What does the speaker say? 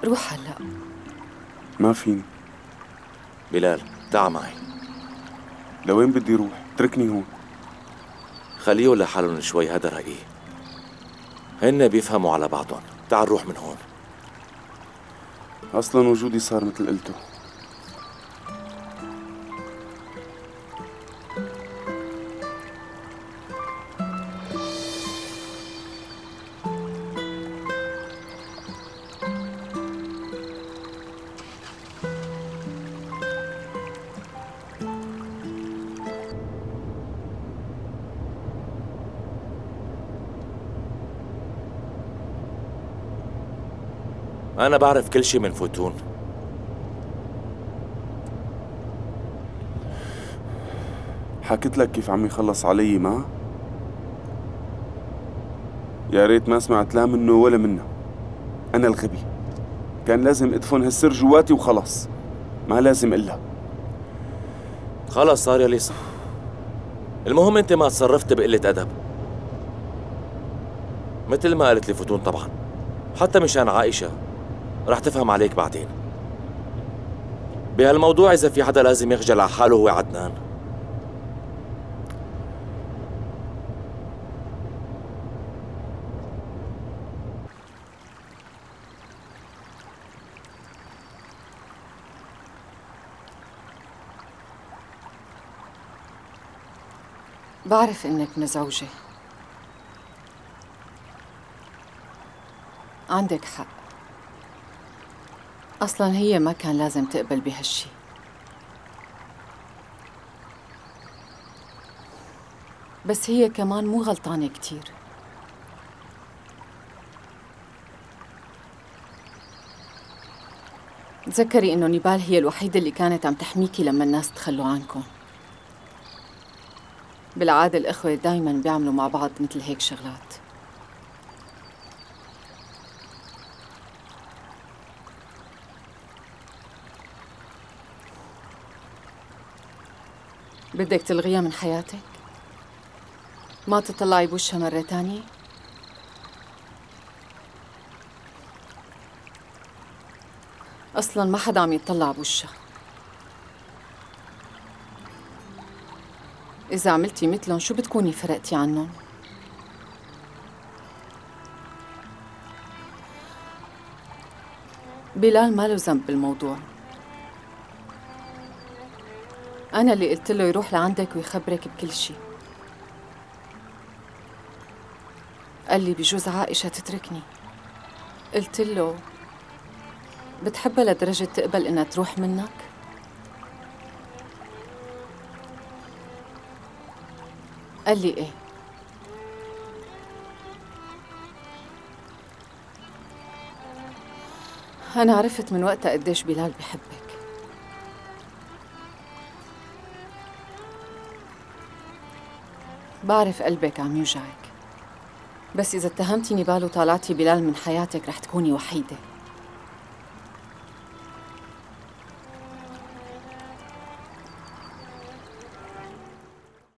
روح هلأ. ما فيني. بلال تعا معي. لوين بدي روح؟ اتركني هون. خليه لحالهم شوي، هذا رأيي. هن بيفهموا على بعضهم. تعال نروح من هون. أصلا وجودي صار مثل قلته. أنا بعرف كل شي من فتون. حكيت لك كيف عم يخلص علي ما؟ يا ريت ما سمعت لا منه ولا منها. أنا الغبي، كان لازم أدفن هالسر جواتي وخلص، ما لازم إلا. خلص صار يا ليسا. المهم أنت ما تصرفت بقلة أدب مثل ما قالت لي فتون. طبعا حتى مشان عائشة رح تفهم عليك بعدين. بهالموضوع إذا في حدا لازم يخجل على حاله هو عدنان. بعرف إنك مزعوجة، عندك حق. أصلاً هي ما كان لازم تقبل بهالشي. بس هي كمان مو غلطانة كتير. تذكري إنه نيبال هي الوحيدة اللي كانت عم تحميكي لما الناس تخلوا عنكم. بالعادة الإخوة دايماً بيعملوا مع بعض مثل هيك شغلات. بدك تلغيها من حياتك؟ ما تطلعي بوشها مرة تانية؟ أصلاً ما حدا عم يطلع بوشها. إذا عملتي مثلهم شو بتكوني فرقتي عنهم؟ بلال ما له ذنب بالموضوع. أنا اللي قلت له يروح لعندك ويخبرك بكل شيء. قال لي بجوز عائشة تتركني. قلت له بتحبها لدرجة تقبل إنها تروح منك؟ قال لي إيه. أنا عرفت من وقتها قديش بلال بحبك. بعرف قلبك عم يوجعك، بس إذا اتهمتي نيبال وطالعتي بلال من حياتك رح تكوني وحيدة.